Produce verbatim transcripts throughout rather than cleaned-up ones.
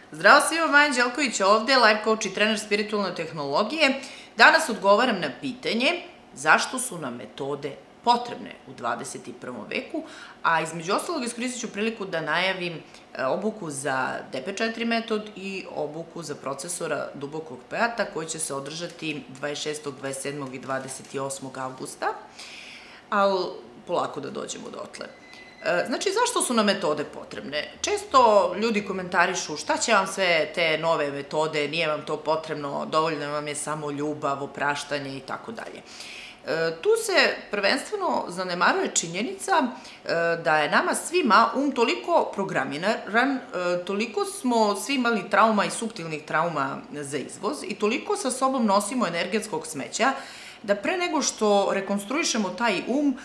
Zdravo svima, Maja Anđelković ovde, life coach i trener spiritualne tehnologije. Danas odgovaram na pitanje zašto su nam metode potrebne u dvadeset prvom veku, a između ostalog iskoristit ću priliku da najavim obuku za D P četiri metod i obuku za procesora dubokog pejata koji će se održati dvadeset šestog, dvadeset sedmog i dvadeset osmog avgusta, ali polako da dođemo dotle. Znači, zašto su nam metode potrebne? Često ljudi komentarišu šta će vam sve te nove metode, nije vam to potrebno, dovoljno vam je samo ljubav, opraštanje i tako dalje. Tu se prvenstveno zanemaruje činjenica da je nama svima um toliko programiran, toliko smo svi imali trauma i suptilnih trauma za izvoz i toliko sa sobom nosimo energetskog smeća da pre nego što rekonstruišemo taj um,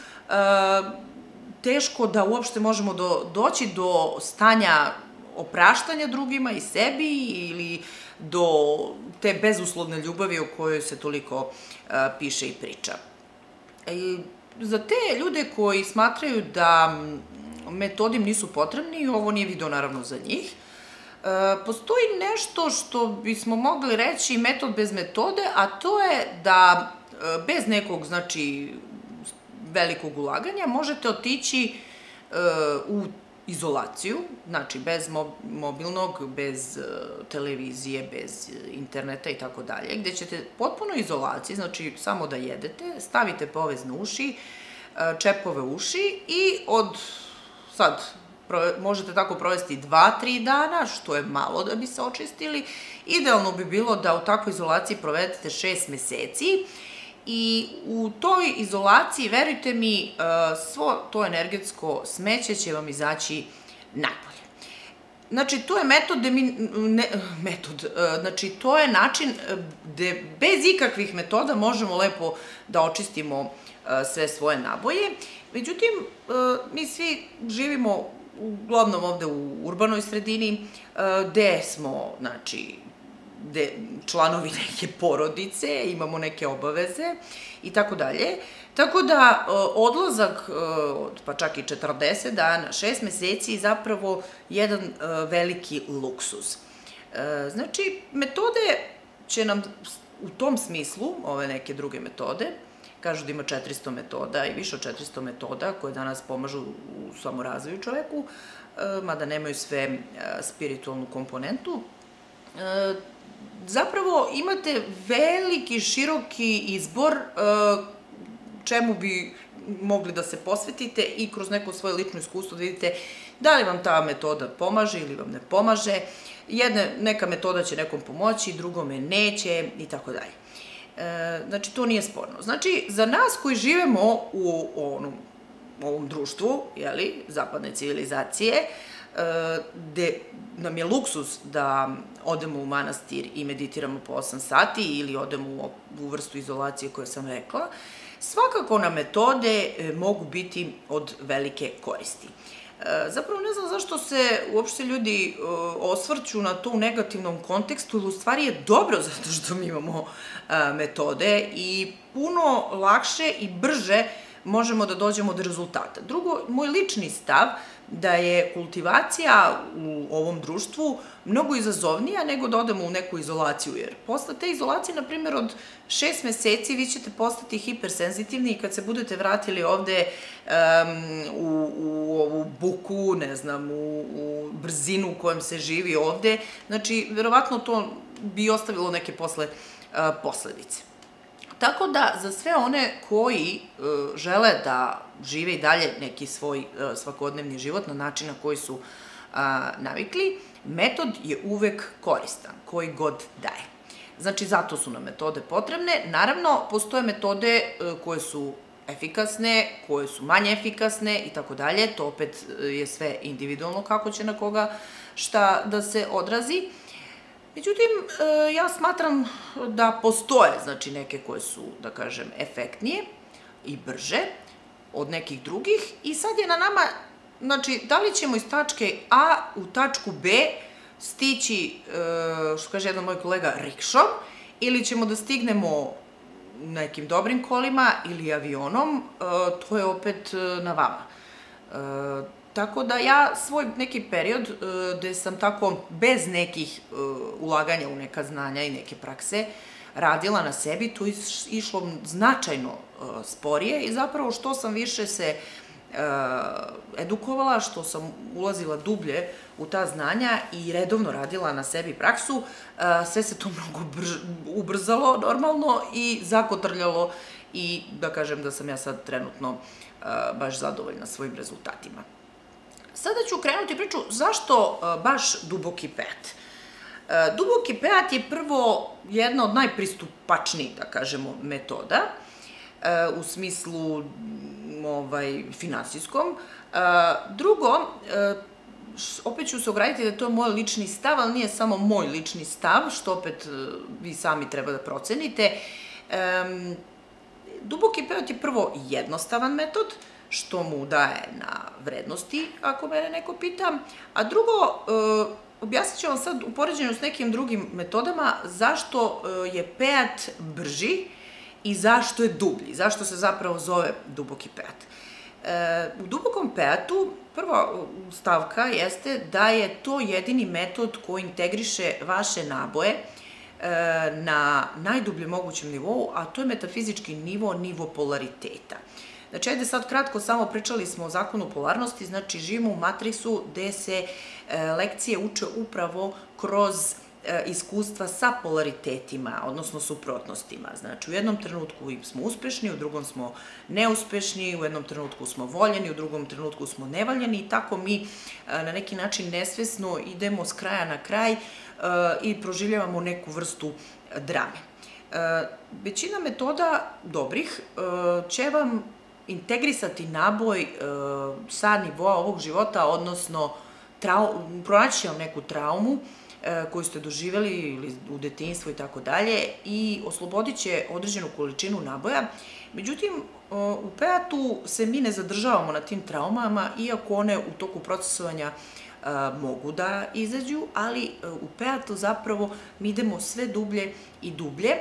teško da uopšte možemo doći do stanja opraštanja drugima i sebi ili do te bezuslovne ljubavi o kojoj se toliko piše i priča. Za te ljude koji smatraju da metodi im nisu potrebni, ovo nije video naravno za njih, postoji nešto što bismo mogli reći metod bez metode, a to je da bez nekog, znači, velikog ulaganja možete otići u izolaciju, znači bez mobilnog, bez televizije, bez interneta i tako dalje, gde ćete potpuno izolaciji, znači samo da jedete, stavite povezne uši, čepove uši i od sad možete tako provesti dva do tri dana, što je malo da bi se očistili. Idealno bi bilo da u takvoj izolaciji provedete šest meseci. I u toj izolaciji, verujte mi, svo to energetsko smeće će vam izaći najbolje. Znači, to je metod, metod, znači, to je način gde bez ikakvih metoda možemo lepo da očistimo sve svoje naboje. Međutim, mi svi živimo uglavnom ovde u urbanoj sredini, gde smo, znači, članovi neke porodice, imamo neke obaveze i tako dalje. Tako da odlazak od pa čak i četrdeset dana, šest meseci je zapravo jedan veliki luksuz. Znači, metode će nam u tom smislu, ove neke druge metode, kažu da ima četiristo metoda i više od četiristo metoda koje danas pomažu u samorazvoju čoveku, mada nemaju sve spiritualnu komponentu, zapravo imate veliki, široki izbor čemu bi mogli da se posvetite i kroz neko svoje lično iskustvo da vidite da li vam ta metoda pomaže ili vam ne pomaže. Neka metoda će nekom pomoći, drugome neće i tako dalje. Znači, to nije sporno. Znači, za nas koji živemo u ovom društvu, jeli, zapadne civilizacije, gde nam je luksuz da odemo u manastir i meditiramo po osam sati ili odemo u vrstu izolacije koju sam rekla, svakako nam metode mogu biti od velike koristi. Zapravo ne znam zašto se uopšte ljudi osvrću na to u negativnom kontekstu, ili u stvari je dobro zato što mi imamo metode i puno lakše i brže možemo da dođemo do rezultata. Drugo, moj lični stav da je kultivacija u ovom društvu mnogo izazovnija nego da odemo u neku izolaciju, jer posle te izolacije, na primjer, od šest meseci vi ćete postati hipersenzitivni i kad se budete vratili ovde u ovu buku, ne znam, u brzinu u kojem se živi ovde, znači, verovatno to bi ostavilo neke posle posledice. Tako da, za sve one koji žele da žive i dalje neki svoj svakodnevni život na način na koji su navikli, metod je uvek koristan, koji god daje. Znači, zato su nam metode potrebne. Naravno, postoje metode koje su efikasne, koje su manje efikasne i tako dalje. To opet je sve individualno kako će na koga šta da se odrazi. Međutim, ja smatram da postoje, znači, neke koje su, da kažem, efektnije i brže od nekih drugih i sad je na nama, znači, da li ćemo iz tačke A u tačku B stići, što kaže jedan moj kolega, rikšom, ili ćemo da stignemo nekim dobrim kolima ili avionom, to je opet na vama. Tako da ja svoj neki period gde sam tako bez nekih ulaganja u neka znanja i neke prakse radila na sebi, to je išlo značajno sporije i zapravo što sam više se edukovala, što sam ulazila dublje u ta znanja i redovno radila na sebi praksu, sve se to mnogo ubrzalo normalno i zakotrljalo i da kažem da sam ja sad trenutno baš zadovoljna svojim rezultatima. Sada ću krenuti priču zašto baš duboki pet. Duboki pet je prvo jedna od najpristupačnijih, da kažemo, metoda u smislu finansijskom. Drugo, opet ću se ograditi da je to moj lični stav, ali nije samo moj lični stav, što opet vi sami treba da procenite. Duboki pet je prvo jednostavan metod, što mu daje na vrednosti, ako mene neko pita. A drugo, objasnit ću vam sad u poređenju s nekim drugim metodama zašto je pet brži i zašto je dublji, zašto se zapravo zove duboki pet. U dubokom petu prva stavka jeste da je to jedini metod koji integriše vaše naboje na najdublje mogućem nivou, a to je metafizički nivo, nivo polariteta. Znači, ajde sad kratko, samo pričali smo o zakonu polarnosti, znači živimo u matrisu gde se lekcije uče upravo kroz iskustva sa polaritetima, odnosno suprotnostima. Znači, u jednom trenutku smo uspešni, u drugom smo neuspešni, u jednom trenutku smo voljeni, u drugom trenutku smo nevoljeni i tako mi na neki način nesvesno idemo s kraja na kraj i proživljavamo neku vrstu drame. Većina metoda dobrih će vam integrisati naboj sa nivoa ovog života, odnosno pronaći će vam neku traumu koju ste doživjeli ili u detinjstvu i tako dalje i oslobodit će određenu količinu naboja. Međutim, u petu se mi ne zadržavamo na tim traumama, iako one u toku procesovanja mogu da izađu, ali u petu zapravo mi idemo sve dublje i dublje,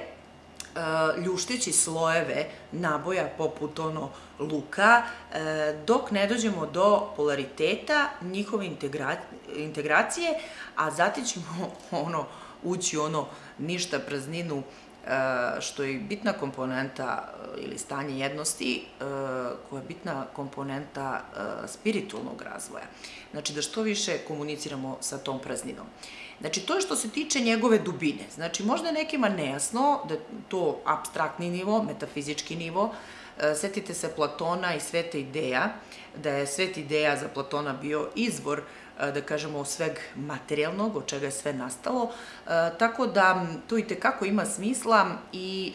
ljušteći slojeve naboja poput ono luka, dok ne dođemo do polariteta, njihove integracije, a zatim ćemo ono ući u ono ništa prazninu, što je bitna komponenta ili stanje jednosti, koja je bitna komponenta spiritualnog razvoja. Znači da što više komuniciramo sa tom prazninom. Znači, to je što se tiče njegove dubine. Znači, možda je nekima nejasno da je to apstraktni nivo, metafizički nivo. Setite se Platona i sveta ideja, da je svet ideja za Platona bio izvor, da kažemo, sveg materijalnog, od čega je sve nastalo. Tako da to i tekako ima smisla i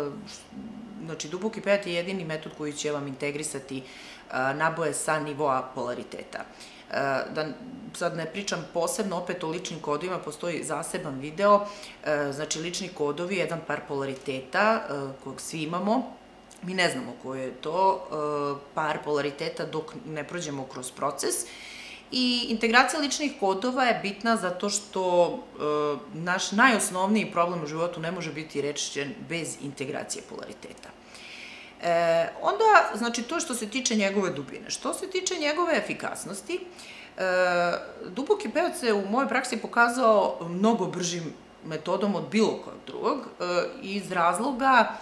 znači, duboki pet je jedini metod koji će vam integrisati naboje sa nivoa polariteta. Da sad ne pričam posebno opet o ličnim kodovima, postoji zaseban video, znači lični kodovi, jedan par polariteta kojeg svi imamo, mi ne znamo koji je to par polariteta dok ne prođemo kroz proces i integracija ličnih kodova je bitna zato što naš najosnovniji problem u životu ne može biti rešen bez integracije polariteta. Onda, znači, to je što se tiče njegove dubine. Što se tiče njegove efikasnosti, duboki pet se u mojoj praksi pokazao mnogo bržim metodom od bilo kojeg drugog iz razloga,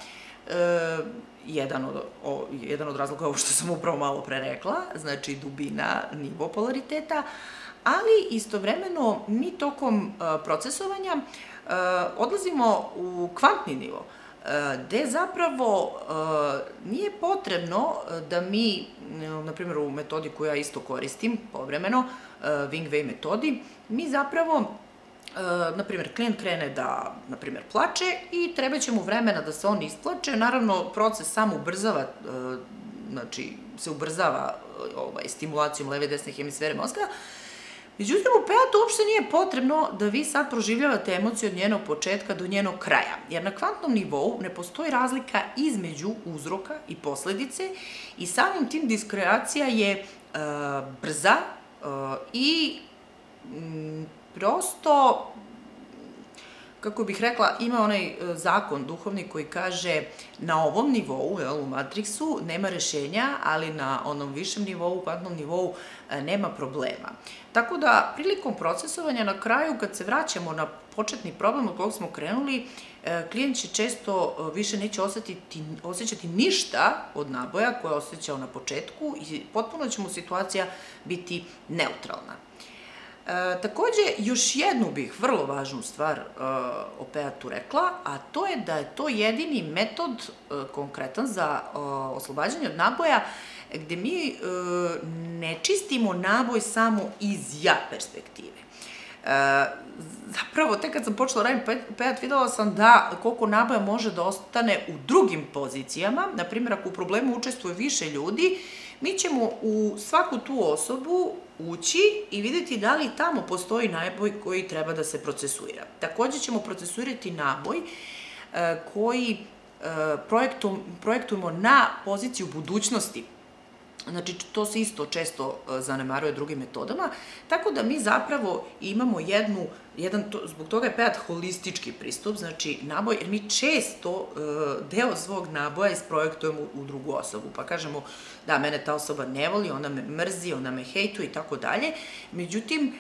jedan od razloga ovo što sam upravo malo pre rekla, znači dubina, nivo polariteta, ali istovremeno mi tokom procesovanja odlazimo u kvantni nivo, gde zapravo nije potrebno da mi, na primjer u metodi koju ja isto koristim povremeno, Wing Wei metodi, mi zapravo, na primjer, klijent krene da, na primjer, plače i treba će mu vremena da se on isplače. Naravno, proces sam ubrzava, znači, se ubrzava stimulacijom leve i desne hemisfere mozga. Međutim, u petu uopšte nije potrebno da vi sad proživljavate emociju od njenog početka do njenog kraja, jer na kvantnom nivou ne postoji razlika između uzroka i posledice i samim tim diskreacija je brza i prosto kako bih rekla, ima onaj zakon duhovni koji kaže na ovom nivou, u Matrixu, nema rešenja, ali na onom višem nivou, kvantnom nivou, nema problema. Tako da, prilikom procesovanja na kraju, kad se vraćamo na početni problem od kojeg smo krenuli, klijent će često više neće osjećati ništa od naboja koje je osjećao na početku i potpuno će mu situacija biti neutralna. Takođe, još jednu bih vrlo važnu stvar o Peatu rekla, a to je da je to jedini metod konkretan za oslobađanje od naboja gde mi ne čistimo naboj samo iz ja perspektive. Zapravo, tek kad sam počela radim Peat, videla sam da koliko naboja može da ostane u drugim pozicijama. Naprimjer, ako u problemu učestvuje više ljudi, mi ćemo u svaku tu osobu ući i vidjeti da li tamo postoji naboj koji treba da se procesuira. Takođe ćemo procesuirati naboj koji projektujemo na poziciju budućnosti. Znači, to se isto često zanemaruje drugim metodama, tako da mi zapravo imamo jednu, jedan, zbog toga je Peat holistički pristup, znači naboj, jer mi često deo svog naboja isprojektujemo u drugu osobu, pa kažemo da mene ta osoba ne voli, ona me mrzi, ona me hejtuje i tako dalje. Međutim,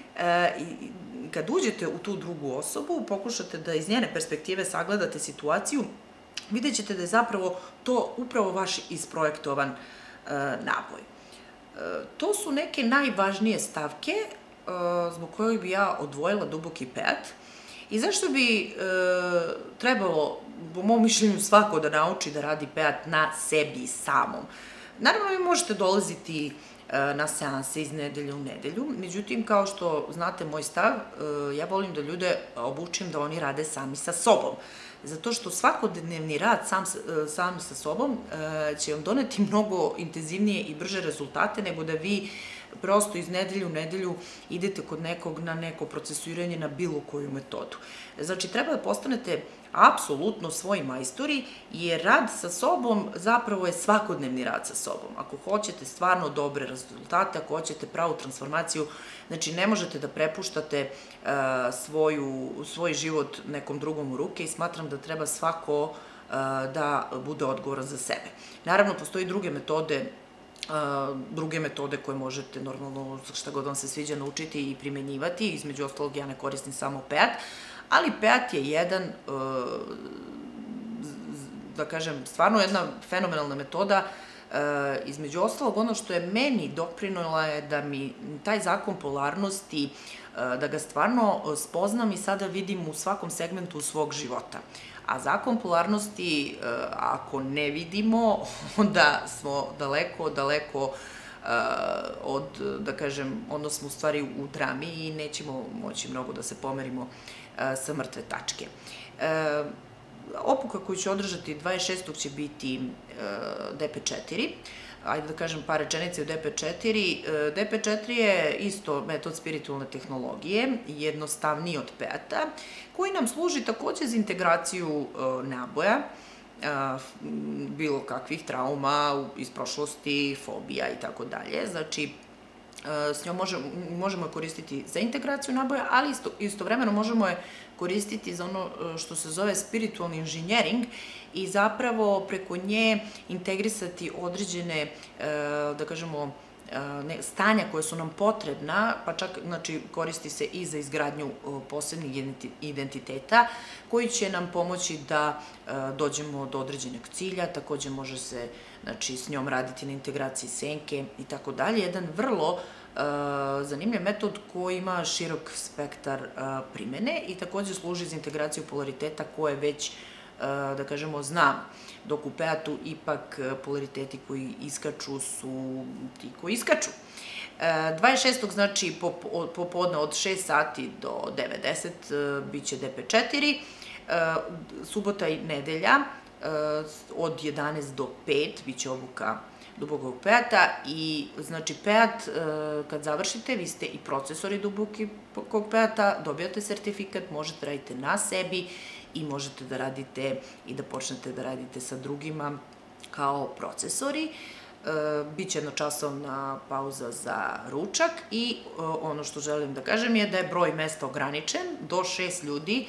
kad uđete u tu drugu osobu, pokušate da iz njene perspektive sagledate situaciju, vidjet ćete da je zapravo to upravo vaš isprojektovan naboj. To su neke najvažnije stavke zbog kojih bi ja odvojila duboki Peat i zašto bi trebalo, po mom mišljenju, svako da nauči da radi Peat na sebi samom. Naravno, vi možete dolaziti na seanse iz nedelje u nedelju, međutim, kao što znate moj stav, ja volim da ljude obučim da oni rade sami sa sobom. Zato što svakodnevni rad sam sa sobom će vam doneti mnogo intenzivnije i brže rezultate nego da vi prosto iz nedelju u nedelju idete kod nekog na neko procesuiranje na bilo koju metodu. Znači, treba da postanete apsolutno svoji majstori, jer rad sa sobom zapravo je svakodnevni rad sa sobom. Ako hoćete stvarno dobre rezultate, ako hoćete pravu transformaciju, znači ne možete da prepuštate svoj život nekom drugom u ruke i smatram da treba svako da bude odgovoran za sebe. Naravno, postoji druge metode druge metode koje možete normalno, šta god vam se sviđa, naučiti i primenjivati. Između ostalog, ja ne koristim samo Peat, ali Peat je jedan, da kažem, stvarno jedna fenomenalna metoda. Između ostalog, ono što je meni doprinula je da mi taj zakon polarnosti, da ga stvarno spoznam i sada vidim u svakom segmentu svog života. A zakon polarnosti, ako ne vidimo, onda smo daleko, daleko od, da kažem, onda smo u stvari u drami i nećemo moći mnogo da se pomerimo sa mrtve tačke. Obuka koju ću održati dvadeset šestog će biti D P četiri. Ajde da kažem par rečenice o D P četiri. D P četiri je isto metod spiritualne tehnologije, jednostavniji od Peata, koji nam služi takođe za integraciju naboja, bilo kakvih trauma iz prošlosti, fobija i tako dalje. Znači, s njom možemo je koristiti za integraciju naboja, ali istovremeno možemo je koristiti za ono što se zove spiritualni inženjering i zapravo preko nje integrisati određene, da kažemo, stanja koje su nam potrebna, pa čak koristi se i za izgradnju posebnih identiteta, koji će nam pomoći da dođemo do određenog cilja. Takođe može se s njom raditi na integraciji senke i tako dalje. Jedan vrlo zanimljiv metod koji ima širok spektar primene i takođe služi za integraciju polariteta koje već, da kažemo, znam, dok u Peatu ipak polariteti koji iskaču su ti koji iskaču. dvadeset šestog znači popodne od šest sati do devet deset biće D P četiri, subota i nedelja od jedanaest do pet biće obuka dubokog Peata i znači Peat kad završite vi ste i procesori dubokog Peata, dobijate sertifikat, možete raditi na sebi i možete da radite i da počnete da radite sa drugima kao procesori. Biće jednočasovna pauza za ručak i ono što želim da kažem je da je broj mesta ograničen do šest ljudi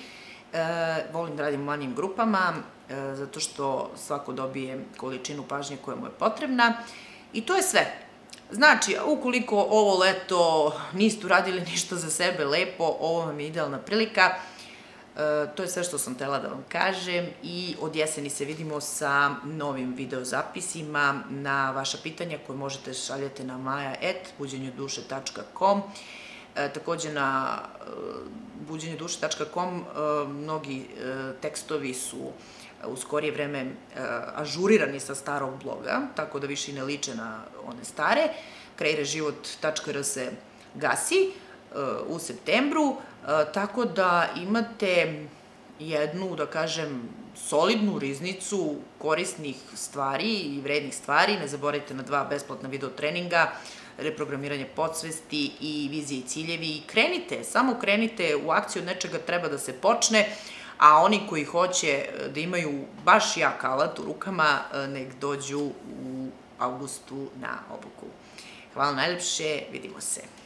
Volim da radim u manjim grupama, zato što svako dobije količinu pažnje koja mu je potrebna. I to je sve. Znači, ukoliko ovo leto niste uradili ništa za sebe lepo, ovo vam je idealna prilika. To je sve što sam htela da vam kažem i od jeseni se vidimo sa novim videozapisima na vaša pitanja koje možete šaljati na maja et buđenjoduše tačka kom. Takođe na buđenjoduše tačka kom mnogi tekstovi su u skorije vreme ažurirani sa starog bloga, tako da više i ne liče na one stare. kreireživot tačka er se gasi u septembru, tako da imate jednu, da kažem, solidnu riznicu korisnih stvari i vrednih stvari. Ne zaboravite na dva besplatna video treninga, reprogramiranje podsvesti i vizije i ciljevi. I krenite, samo krenite u akciju, od nečega treba da se počne, a oni koji hoće da imaju baš jak alat u rukama, nek dođu u avgustu na obuku. Hvala najlepše, vidimo se.